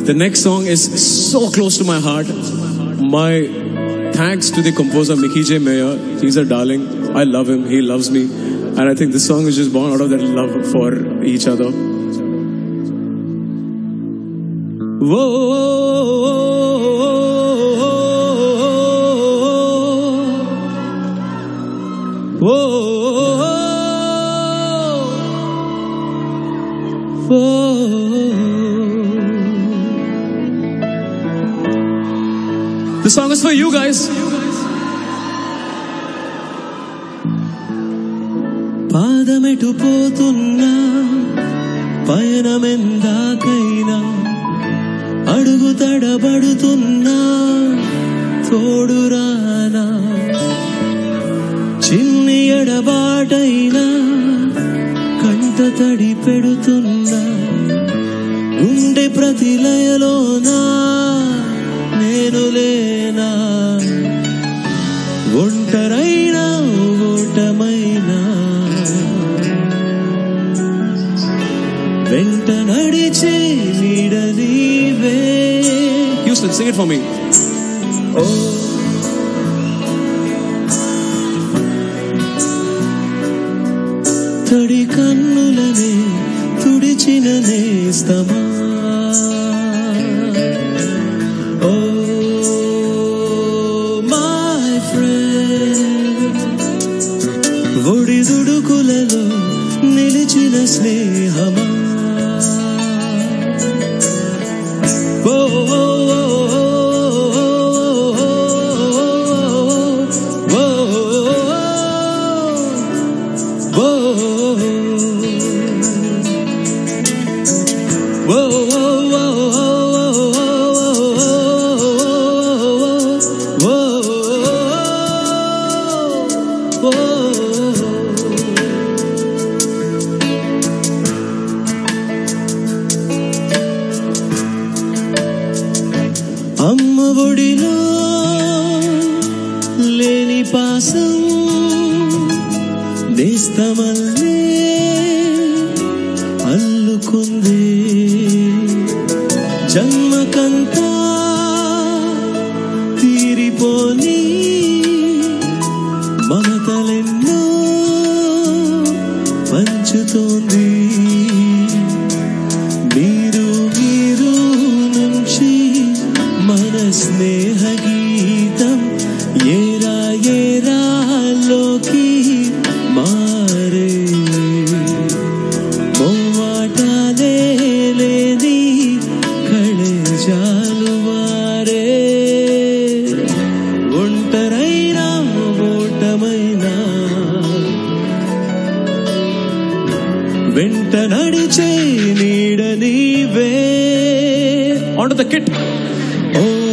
The next song is so close to my heart. My thanks to the composer Mickey J. Mayer. He's a darling. I love him. He loves me. And I think this song is just born out of that love for each other. Whoa. This song is for you guys. పాదమెటు పోతున్నా పయనమెందాకైనా అడుగు తడబడుతున్నా తోడురానా చిన్ని ఎడబాటైనా కంట తడి పెడుతున్నా గుండె ప్రతిలయలోనా నేను లేనా ఒంటరైనా ఓటమైనా వెంట నడిచే నీడ నీవే. Houston, sing it for me. Oh, తడి కన్నులనే తుడిచిన నేస్తమా. ఒడిదుడుకులలో నిలిచిన స్నేహమా. అమ్మ ఒడిలో లేని పాసం నేస్తమల్లే అల్లుకుంది. జన్మకంతా తీరిపోని మమతలెన్నో పంచుతోంది. మీరు నుంచి మన స్నేహ గీతం ఏరా ఏరాలోకి మారే. మోవాటాలే లేని కళజాలు వారే. ఒంటరైనా ఓటమైనా వెంట నడిచే నీడ నీవే. On to the kit. Oh.